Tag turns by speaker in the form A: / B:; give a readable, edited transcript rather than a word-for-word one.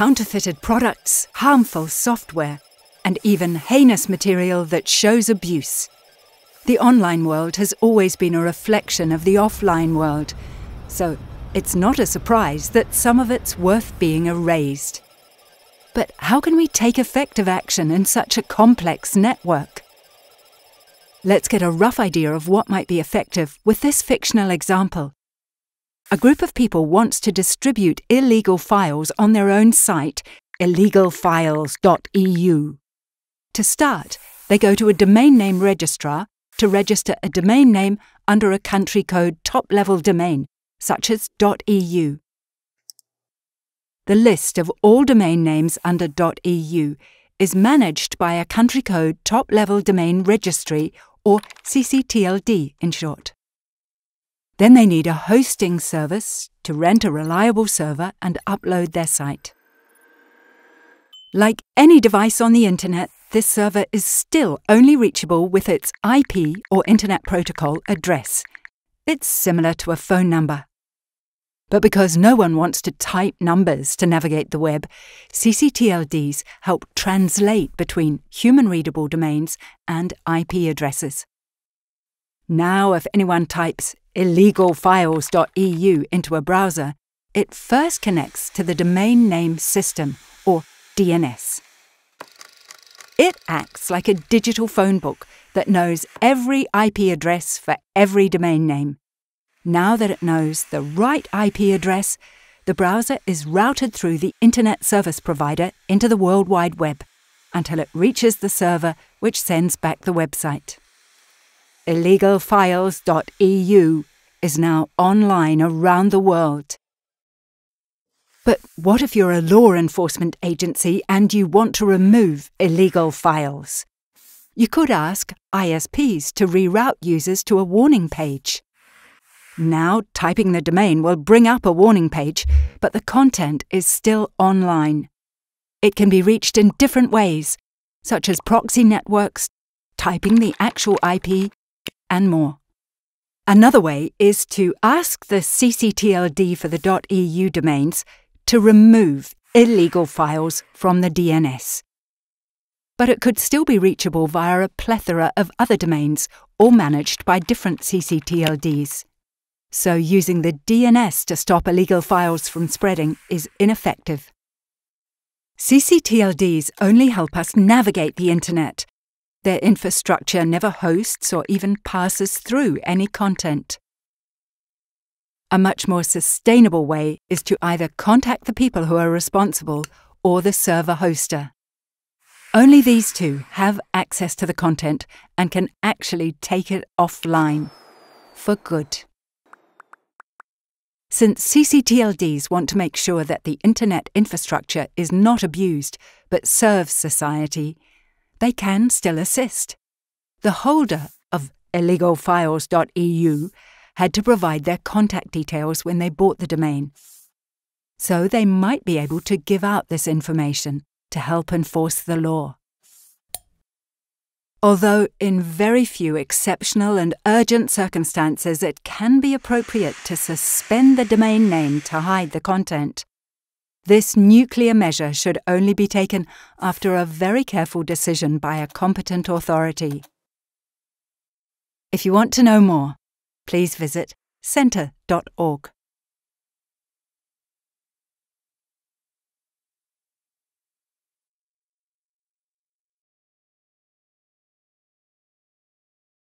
A: counterfeited products, harmful software, and even heinous material that shows abuse. The online world has always been a reflection of the offline world, so it's not a surprise that some of it's worth being erased. But how can we take effective action in such a complex network? Let's get a rough idea of what might be effective with this fictional example. A group of people wants to distribute illegal files on their own site, illegalfiles.eu. To start, they go to a domain name registrar to register a domain name under a country code top-level domain, such as .eu. The list of all domain names under .eu is managed by a country code top-level domain registry, or ccTLD in short. Then they need a hosting service to rent a reliable server and upload their site. Like any device on the internet, this server is still only reachable with its IP or Internet Protocol address. It's similar to a phone number. But because no one wants to type numbers to navigate the web, ccTLDs help translate between human-readable domains and IP addresses. Now, if anyone types illegalfiles.eu into a browser, it first connects to the domain name system, or DNS. It acts like a digital phone book that knows every IP address for every domain name. Now that it knows the right IP address, the browser is routed through the Internet Service Provider into the World Wide Web until it reaches the server which sends back the website. Illegalfiles.eu is now online around the world. But what if you're a law enforcement agency and you want to remove illegal files? You could ask ISPs to reroute users to a warning page. Now, typing the domain will bring up a warning page, but the content is still online. It can be reached in different ways, such as proxy networks, typing the actual IP, and more. Another way is to ask the ccTLD for the .eu domains to remove illegal files from the DNS. But it could still be reachable via a plethora of other domains, all managed by different ccTLDs. So using the DNS to stop illegal files from spreading is ineffective. ccTLDs only help us navigate the internet. Their infrastructure never hosts or even passes through any content. A much more sustainable way is to either contact the people who are responsible or the server hoster. Only these two have access to the content and can actually take it offline for good. Since ccTLDs want to make sure that the internet infrastructure is not abused but serves society, they can still assist. The holder of illegalfiles.eu had to provide their contact details when they bought the domain. So they might be able to give out this information to help enforce the law. Although in very few exceptional and urgent circumstances it can be appropriate to suspend the domain name to hide the content, this nuclear measure should only be taken after a very careful decision by a competent authority. If you want to know more, please visit centre.org.